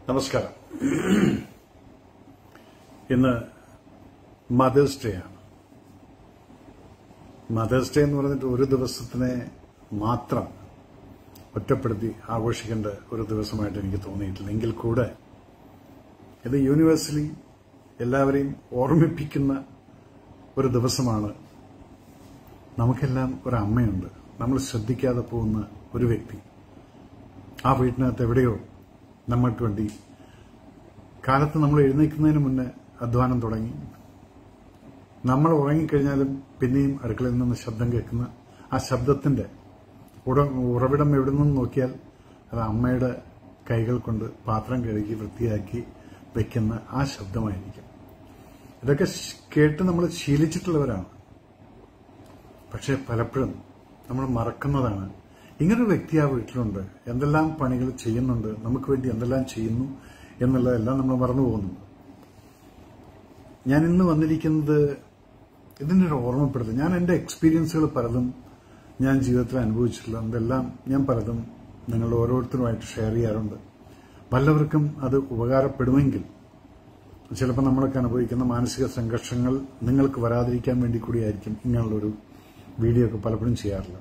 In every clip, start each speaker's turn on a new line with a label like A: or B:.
A: നമസ്കാരം. ഇന്ന് mother's day ആണ്. മദേഴ്സ് ഡേ എന്ന് പറഞ്ഞിട്ട് ഒരു ദിവസത്തിനെ മാത്രം ഒറ്റപ്പെടുത്തി ആഘോഷിക്കേണ്ട ഒരു ദിവസമായിട്ട് എനിക്ക് തോന്നിയിട്ടില്ല. എങ്കിൽ കൂടെ ഇത് യൂണിവേഴ്സലി എല്ലാവരെയും ഓർമ്മിപ്പിക്കുന്ന ഒരു ദിവസമാണ്. നമുക്കെല്ലാം ഒരു അമ്മയുണ്ട്. നമ്മൾ ശ്രദ്ധിക്കാതെ പോകുന്ന ഒരു വ്യക്തി. ആ വീട്ടിനകത്ത് എവിടെയോ നമ്മൾക്ക് വേണ്ടി കാലത്ത് നമ്മൾ എഴുന്നേൽക്കുന്നതിന് മുന്നേ അധ്വാനം തുടങ്ങി. നമ്മൾ ഉറങ്ങിക്കഴിഞ്ഞാലും പിന്നെയും അടുക്കളയിൽ നിന്ന് ശബ്ദം കേൾക്കുന്ന ആ ശബ്ദത്തിന്റെ ഉറവിടം എവിടെ നിന്ന് നോക്കിയാൽ അത് അമ്മയുടെ കൈകൾ കൊണ്ട് പാത്രം കഴുകി വൃത്തിയാക്കി വെക്കുന്ന ആ ശബ്ദമായിരിക്കും. ഇതൊക്കെ കേട്ട് നമ്മൾ ശീലിച്ചിട്ടുള്ളവരാണ്. പക്ഷെ പലപ്പോഴും നമ്മൾ മറക്കുന്നതാണ്, ഇങ്ങനൊരു വ്യക്തി ആ വീട്ടിലുണ്ട്, എന്തെല്ലാം പണികൾ ചെയ്യുന്നുണ്ട്, നമുക്ക് വേണ്ടി എന്തെല്ലാം ചെയ്യുന്നു എന്നുള്ളതെല്ലാം നമ്മൾ മറന്നു പോകുന്നുണ്ട്. ഞാൻ ഇന്ന് വന്നിരിക്കുന്നത് ഇതിന്റെ ഒരു ഓർമ്മപ്പെടുത്തൽ. ഞാൻ എന്റെ എക്സ്പീരിയൻസുകൾ പലതും ഞാൻ ജീവിതത്തിൽ അനുഭവിച്ചിട്ടുള്ള എന്തെല്ലാം ഞാൻ പലതും നിങ്ങൾ ഓരോരുത്തരുമായിട്ട് ഷെയർ ചെയ്യാറുണ്ട്. വല്ലവർക്കും അത് ഉപകാരപ്പെടുമെങ്കിൽ ചിലപ്പോൾ നമ്മളൊക്കെ അനുഭവിക്കുന്ന മാനസിക സംഘർഷങ്ങൾ നിങ്ങൾക്ക് വരാതിരിക്കാൻ വേണ്ടി കൂടിയായിരിക്കും ഇങ്ങനെയുള്ളൊരു വീഡിയോ ഒക്കെ പലപ്പോഴും ചെയ്യാറില്ല.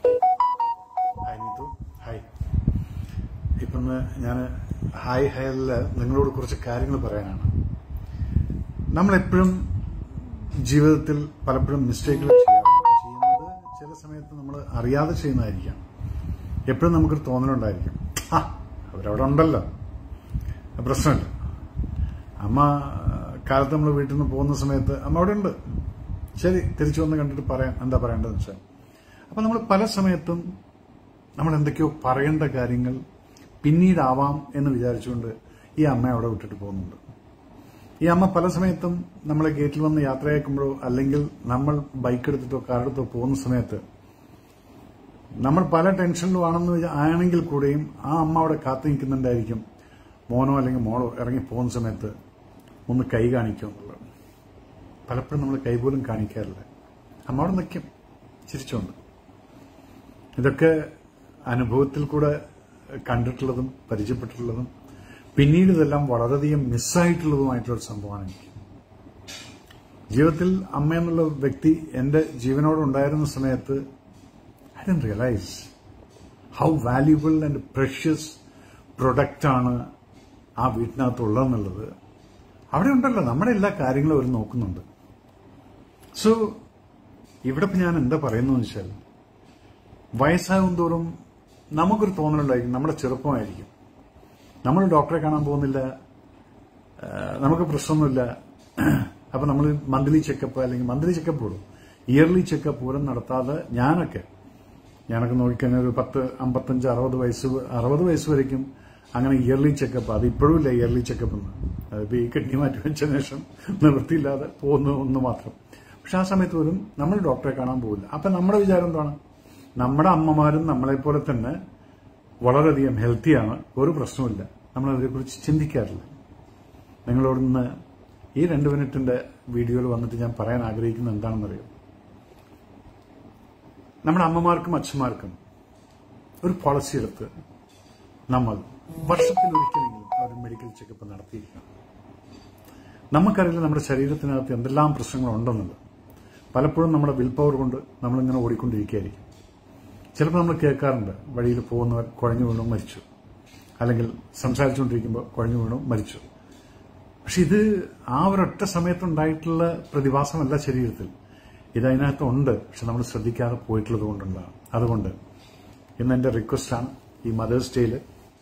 A: ഹായ്. ഇപ്പം ഞാൻ ഹായ് നിങ്ങളോട് കുറച്ച് കാര്യങ്ങൾ പറയാനാണ്. നമ്മളെപ്പോഴും ജീവിതത്തിൽ പലപ്പോഴും മിസ്റ്റേക്കുകൾ ചെയ്യുന്നത് ചില സമയത്ത് നമ്മൾ അറിയാതെ ചെയ്യുന്നതായിരിക്കാം. എപ്പോഴും നമുക്കൊരു തോന്നലുണ്ടായിരിക്കും, അവരവിടെ ഉണ്ടല്ലോ, പ്രശ്നമില്ല. അമ്മ കാലത്ത് നമ്മൾ വീട്ടിൽ നിന്ന് പോകുന്ന സമയത്ത് അമ്മ അവിടെ ഉണ്ട്, ശരി, തിരിച്ചു വന്ന് കണ്ടിട്ട് പറയാം എന്താ പറയേണ്ടതെന്ന് വെച്ചാൽ. അപ്പൊ നമ്മൾ പല സമയത്തും നമ്മൾ എന്തൊക്കെയോ പറയേണ്ട കാര്യങ്ങൾ പിന്നീടാവാം എന്ന് വിചാരിച്ചുകൊണ്ട് ഈ അമ്മ അവിടെ വിട്ടിട്ട് പോകുന്നുണ്ട്. ഈ അമ്മ പല സമയത്തും നമ്മളെ ഗേറ്റിൽ വന്ന് യാത്രയാക്കുമ്പോഴോ അല്ലെങ്കിൽ നമ്മൾ ബൈക്ക് എടുത്തിട്ടോ കാറെടുത്തോ പോകുന്ന സമയത്ത് നമ്മൾ പല ടെൻഷനിലും ആണെങ്കിൽ കൂടെയും ആ അമ്മ അവിടെ കാത്തു നിൽക്കുന്നുണ്ടായിരിക്കും. മോനോ അല്ലെങ്കിൽ മോളോ ഇറങ്ങി പോകുന്ന സമയത്ത് ഒന്ന് കൈ കാണിക്കും എന്നുള്ളത്. പലപ്പോഴും നമ്മൾ കൈ പോലും കാണിക്കാറില്ല. അമ്മ അവിടെ നിൽക്കും ചിരിച്ചുകൊണ്ട്. ഇതൊക്കെ അനുഭവത്തിൽ കൂടെ കണ്ടിട്ടുള്ളതും പരിചയപ്പെട്ടിട്ടുള്ളതും പിന്നീട് ഇതെല്ലാം വളരെയധികം മിസ്സായിട്ടുള്ളതുമായിട്ടുള്ള സംഭവമാണ് എനിക്ക്. ജീവിതത്തിൽ അമ്മ എന്നുള്ള വ്യക്തി എന്റെ ജീവനോട് ഉണ്ടായിരുന്ന സമയത്ത് I don't realise how valuable and precious പ്രൊഡക്റ്റാണ് ആ വീട്ടിനകത്തുള്ളതെന്നുള്ളത്. അവിടെ ഉണ്ടല്ലോ, നമ്മുടെ എല്ലാ കാര്യങ്ങളും അവർ നോക്കുന്നുണ്ട്. സോ ഇവിടെ ഞാൻ എന്താ പറയുന്നതെന്ന് വെച്ചാൽ, വയസ്സാകും തോറും നമുക്കൊരു തോന്നലുണ്ടായിരിക്കും, നമ്മുടെ ചെറുപ്പമായിരിക്കും, നമ്മൾ ഡോക്ടറെ കാണാൻ പോകുന്നില്ല, നമുക്ക് പ്രശ്നമൊന്നുമില്ല. അപ്പൊ നമ്മൾ മന്ത്ലി ചെക്കപ്പ് അല്ലെങ്കിൽ മന്ത്ലി ചെക്കപ്പ് പോലും ഇയർലി ചെക്കപ്പ് പോലും നടത്താതെ ഞാനൊക്കെ നോക്കിക്കഴിഞ്ഞാൽ ഒരു 10, 55, 60 വയസ്സ് വരയ്ക്കും അങ്ങനെ ഇയർലി ചെക്കപ്പ്. അത് ഇപ്പോഴും ഇല്ല ഇയർലി ചെക്കപ്പ് എന്ന്. അതിപ്പോ ഈ കിഡ്നി മാറ്റി വെച്ചതിന് ശേഷം നിവൃത്തിയില്ലാതെ പോകുന്ന ഒന്ന് മാത്രം. പക്ഷെ ആ സമയത്ത് പോലും നമ്മൾ ഡോക്ടറെ കാണാൻ പോകില്ല. അപ്പൊ നമ്മുടെ വിചാരം എന്താണ്, നമ്മുടെ അമ്മമാരും നമ്മളെപ്പോലെ തന്നെ വളരെയധികം ഹെൽത്തിയാണ്, ഒരു പ്രശ്നമില്ല, നമ്മൾ അതിനെക്കുറിച്ച് ചിന്തിക്കാറില്ല. നിങ്ങളോട് ഇന്ന് ഈ 2 മിനിറ്റിന്റെ വീഡിയോയിൽ വന്നിട്ട് ഞാൻ പറയാൻ ആഗ്രഹിക്കുന്നത് എന്താണെന്നറിയോ, നമ്മുടെ അമ്മമാർക്കും അച്ഛന്മാർക്കും ഒരു പോളിസി എടുത്ത് നമ്മൾ വർഷത്തിൽ ഒരിക്കലെങ്കിലും അവർ മെഡിക്കൽ ചെക്കപ്പ് നടത്തിയിരിക്കണം. നമുക്കറിയില്ല നമ്മുടെ ശരീരത്തിനകത്ത് എന്തെല്ലാം പ്രശ്നങ്ങളുണ്ടെന്നുള്ളത്. പലപ്പോഴും നമ്മുടെ വിൽ പവർ കൊണ്ട് നമ്മളിങ്ങനെ ഓടിക്കൊണ്ടിരിക്കുകയായിരിക്കും. ചിലപ്പോൾ നമ്മൾ കേൾക്കാറുണ്ട്, വഴിയിൽ പോകുന്നവർ കുഴഞ്ഞു വീണു മരിച്ചു, അല്ലെങ്കിൽ സംസാരിച്ചുകൊണ്ടിരിക്കുമ്പോൾ കുഴഞ്ഞു വീണു മരിച്ചു. പക്ഷെ ഇത് ആ ഒരൊറ്റ സമയത്തുണ്ടായിട്ടുള്ള പ്രതിഭാസമല്ല ശരീരത്തിൽ. ഇതിനകത്ത് ഉണ്ട്, പക്ഷെ നമ്മൾ ശ്രദ്ധിക്കാതെ പോയിട്ടുള്ളത് കൊണ്ടുണ്ടാകും. അതുകൊണ്ട് ഇന്ന് എന്റെ റിക്വസ്റ്റാണ്, ഈ മദേഴ്സ് ഡേയിൽ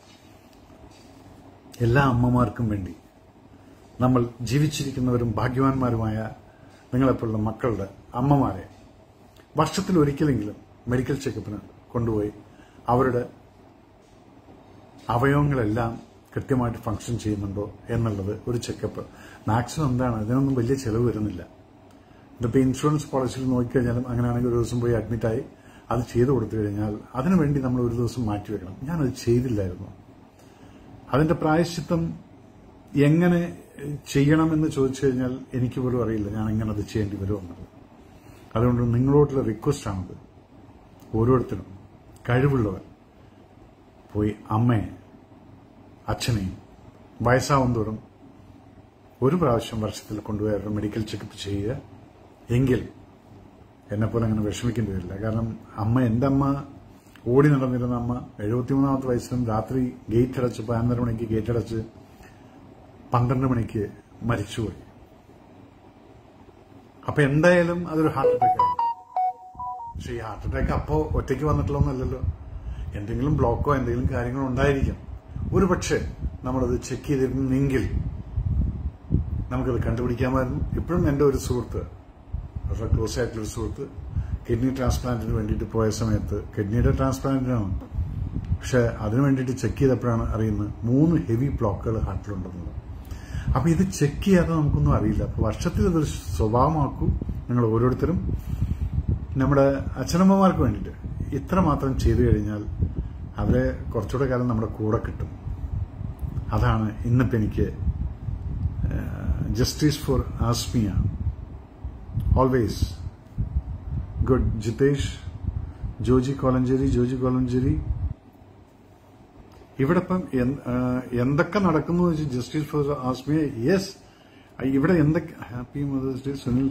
A: എല്ലാ അമ്മമാർക്കും വേണ്ടി, നമ്മൾ ജീവിച്ചിരിക്കുന്നവരും ഭാഗ്യവാന്മാരുമായ നിങ്ങളെപ്പോലുള്ള മക്കളുടെ അമ്മമാരെ വർഷത്തിൽ ഒരിക്കലെങ്കിലും മെഡിക്കൽ ചെക്കപ്പിന് കൊണ്ടുപോയി അവരുടെ അവയവങ്ങളെല്ലാം കൃത്യമായിട്ട് ഫംഗ്ഷൻ ചെയ്യുന്നുണ്ടോ എന്നുള്ളത് ഒരു ചെക്കപ്പ്. മാക്സിമം എന്താണ്, ഇതിനൊന്നും വലിയ ചെലവ് വരുന്നില്ല. ഇതിപ്പോ ഇൻഷുറൻസ് പോളിസിയിൽ നോക്കിക്കഴിഞ്ഞാലും അങ്ങനെയാണെങ്കിൽ ഒരു ദിവസം പോയി അഡ്മിറ്റായി അത് ചെയ്തു കൊടുത്തു കഴിഞ്ഞാൽ അതിനുവേണ്ടി നമ്മൾ ഒരു ദിവസം മാറ്റിവെക്കണം. ഞാനത് ചെയ്തില്ലായിരുന്നു. അതിന്റെ പ്രായശ്ചിത്തം എങ്ങനെ ചെയ്യണമെന്ന് ചോദിച്ചു കഴിഞ്ഞാൽ എനിക്ക് പോലും അറിയില്ല ഞാൻ എങ്ങനെ അത് ചെയ്യേണ്ടി വരുമെന്നത്. അതുകൊണ്ട് നിങ്ങളോടുള്ള റിക്വസ്റ്റാണത്. ഓരോരുത്തരും കഴിവുള്ളവർ പോയി അമ്മയെ അച്ഛനെയും വയസ്സാവും തോറും ഒരു പ്രാവശ്യം വർഷത്തിൽ കൊണ്ടുപോയി അവരുടെ മെഡിക്കൽ ചെക്കപ്പ് ചെയ്യുക. എങ്കിൽ എന്നെപ്പോലെ അങ്ങനെ വിഷമിക്കേണ്ടി വരില്ല. കാരണം എന്റെ അമ്മ ഓടി നടന്നിരുന്ന അമ്മ 73ാമത്തെ വയസ്സിലും രാത്രി ഗേറ്റ് അടച്ച് 11:30 മണിക്ക് ഗേറ്റ് അടച്ച് 12 മണിക്ക് മരിച്ചുപോയി. അപ്പൊ എന്തായാലും അതൊരു ഹാർട്ട് അറ്റാക്ക് ആയിരുന്നു. പക്ഷെ ഈ ഹാർട്ട് അറ്റാക്ക് അപ്പോ ഒറ്റയ്ക്ക് വന്നിട്ടുള്ളതൊന്നുമല്ലല്ലോ. എന്തെങ്കിലും ബ്ലോക്കോ എന്തെങ്കിലും കാര്യങ്ങളോ ഉണ്ടായിരിക്കും. ഒരുപക്ഷെ നമ്മളത് ചെക്ക് ചെയ്തിരുന്നെങ്കിൽ നമുക്കത് കണ്ടുപിടിക്കാമായിരുന്നു. ഇപ്പോഴും എന്റെ ഒരു സുഹൃത്ത്, വളരെ ക്ലോസ് ആയിട്ടുള്ളൊരു സുഹൃത്ത്, കിഡ്നി ട്രാൻസ്പ്ലാന്റിന് വേണ്ടിയിട്ട് പോയ സമയത്ത്, കിഡ്നിയുടെ ട്രാൻസ്പ്ലാന്റിനാണ്, പക്ഷെ അതിനു വേണ്ടിയിട്ട് ചെക്ക് ചെയ്തപ്പോഴാണ് അറിയുന്നത് 3 ഹെവി ബ്ലോക്കുകൾ ഹാർട്ടിലുണ്ടെന്നത്. അപ്പൊ ഇത് ചെക്ക് ചെയ്യാതെ നമുക്കൊന്നും അറിയില്ല. അപ്പൊ വർഷത്തിൽ ഇതൊരു സ്വഭാവമാക്കൂ നിങ്ങൾ ഓരോരുത്തരും. നമ്മുടെ അച്ഛനമ്മമാർക്ക് വേണ്ടിയിട്ട് ഇത്ര മാത്രം ചെയ്തു കഴിഞ്ഞാൽ അവരെ കുറച്ചുകൂടെ കാലം നമ്മുടെ കൂടെ കിട്ടും. അതാണ് ഇന്നിപ്പോ എനിക്ക് justice for Asmiya. Always good. Jithesh, Joji Kolenchery. ഇവിടെ ഇപ്പം എന്തൊക്കെ നടക്കുന്നു വെച്ചാൽ ജസ്റ്റിസ് ഫോർ ആസ്മിയ. യെസ്, ഇവിടെ എന്തൊക്കെ happy mother's day Sunil.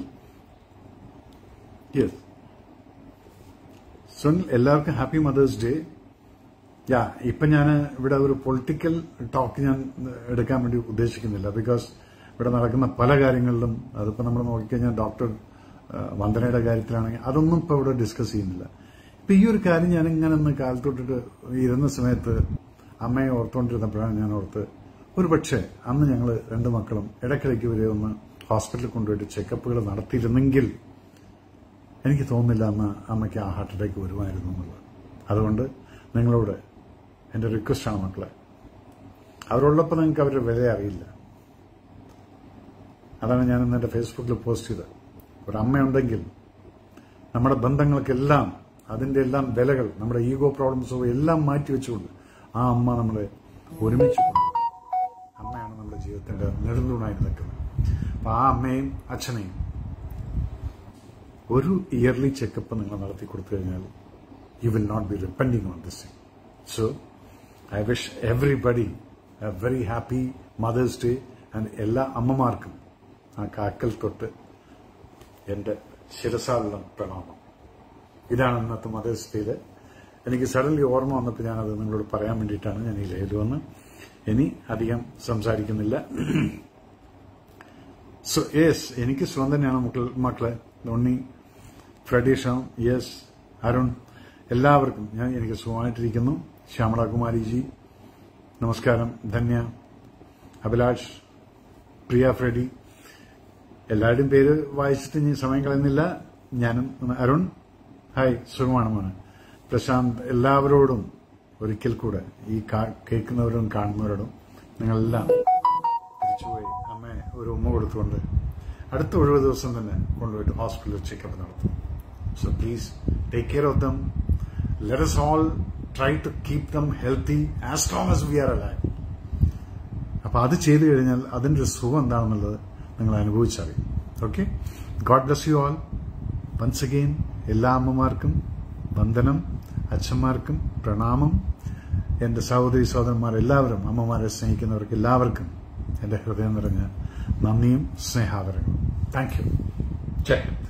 A: Yes Sunil, എല്ലാവർക്കും ഹാപ്പി മദേഴ്സ് ഡേ. ഇപ്പൊ ഞാൻ ഇവിടെ ഒരു പൊളിറ്റിക്കൽ ടോക്ക് ഞാൻ എടുക്കാൻ വേണ്ടി ഉദ്ദേശിക്കുന്നില്ല. ബിക്കോസ് ഇവിടെ നടക്കുന്ന പല കാര്യങ്ങളിലും അതിപ്പോ നമ്മൾ നോക്കിക്കഴിഞ്ഞാൽ ഡോക്ടർ വന്ദനയുടെ കാര്യത്തിലാണെങ്കിൽ അതൊന്നും ഇപ്പൊ ഇവിടെ ഡിസ്കസ് ചെയ്യുന്നില്ല. ഇപ്പൊ ഈ ഒരു കാര്യം ഞാൻ ഇങ്ങനെ ഒന്ന് കാലത്തൊട്ടിട്ട് ഇരുന്ന സമയത്ത് അമ്മയെ ഓർത്തുകൊണ്ടിരുന്നപ്പോഴാണ് ഞാൻ ഓർത്ത് ഒരുപക്ഷെ അന്ന് ഞങ്ങൾ 2 മക്കളും ഇടയ്ക്കിടയ്ക്ക് വരെ ഒന്ന് ഹോസ്പിറ്റലിൽ കൊണ്ടുപോയിട്ട് ചെക്കപ്പുകൾ നടത്തിയിരുന്നെങ്കിൽ എനിക്ക് തോന്നുന്നില്ല അന്ന് അമ്മയ്ക്ക് ആ ഹാർട്ട് അറ്റാക്ക് വരുമായിരുന്നു എന്നുള്ളത്. അതുകൊണ്ട് നിങ്ങളോട് എന്റെ റിക്വസ്റ്റാണ് മക്കളെ, അവരുള്ളപ്പോൾ നിങ്ങൾക്ക് അവരുടെ വില അറിയില്ല. അതാണ് ഞാൻ ഇന്ന് എന്റെ ഫേസ്ബുക്കിൽ പോസ്റ്റ് ചെയ്തത്. ഒരു അമ്മയുണ്ടെങ്കിൽ നമ്മുടെ ബന്ധങ്ങൾക്കെല്ലാം അതിന്റെ എല്ലാം വിലകൾ, നമ്മുടെ ഈഗോ പ്രോബ്ലംസോ എല്ലാം മാറ്റിവെച്ചുകൊണ്ട് ആ അമ്മ നമ്മളെ ഒരുമിച്ച് കൊണ്ടുപോകും. അമ്മയാണ് നമ്മുടെ ജീവിതത്തിന്റെ നെടുന്തൂണായി നിൽക്കുന്നത്. അപ്പൊ ആ അമ്മയും അച്ഛനെയും ഒരു ഇയർലി ചെക്കപ്പ് നിങ്ങൾ നടത്തി കൊടുത്തു കഴിഞ്ഞാൽ you will not be repenting on this thing. So I wish everybody a very happy mother's day. And എല്ലാ അമ്മമാർക്കും ആ കാക്കൽ തൊട്ട് എന്റെ ശിരസാലുള്ള പ്രണാമം. ഇതാണ് ഇന്നത്തെ മദേഴ്സ് ഡേയില് എനിക്ക് സഡൻലി ഓർമ്മ വന്നപ്പോൾ ഞാനത് നിങ്ങളോട് പറയാൻ വേണ്ടിയിട്ടാണ് ഞാൻ ഈ ലൈവിൽ വന്ന്. ഇനി അധികം സംസാരിക്കുന്നില്ല. സോ യെസ്, എനിക്ക് സുഖം തന്നെയാണ് മക്കളെ. ഉണ്ണി, ഫ്രെഡീഷ്, യെസ്, അരുൺ, എല്ലാവർക്കും എനിക്ക് സുഖമായിട്ടിരിക്കുന്നു. ശ്യാമള കുമാരിജി നമസ്കാരം. ധന്യ, അഭിലാഷ്, പ്രിയ, ഫ്രെഡി, എല്ലാവരുടെയും പേര് വായിച്ചിട്ട് ഞാൻ സമയം കളയുന്നില്ല. ഞാനും അരുൺ, ഹായ്, സുഖമാണ് മോനെ. പ്രശാന്ത്, എല്ലാവരോടും ഒരിക്കൽ കൂടെ ഈ കേൾക്കുന്നവരോടും കാണുന്നവരോടും നിങ്ങളെല്ലാം തിരിച്ചുപോയി അമ്മയെ ഒരു ഉമ്മ കൊടുത്തുകൊണ്ട് അടുത്ത 70 ദിവസം തന്നെ കൊണ്ടുപോയിട്ട് ഹോസ്പിറ്റലിൽ ചെക്കപ്പ് നടത്തും. So please take care of them. Let us all try to keep them healthy as long as we are alive. അപ്പൊ അത് ചെയ്തു കഴിഞ്ഞാൽ അതിന്റെ ഒരു സുഖം എന്താണെന്നുള്ളത് നിങ്ങൾ അനുഭവിച്ചറിയും. Okay, God bless you all. Once again എല്ലാ അമ്മമാർക്കും വന്ദനം, അച്ഛന്മാർക്കും പ്രണാമം. എന്റെ സഹോദരി സഹോദരന്മാർ എല്ലാവരും, അമ്മമാരെ സ്നേഹിക്കുന്നവർക്ക് എല്ലാവർക്കും എന്റെ ഹൃദയം നിറഞ്ഞ നന്ദിയും സ്നേഹാദരങ്ങളും. Thank you.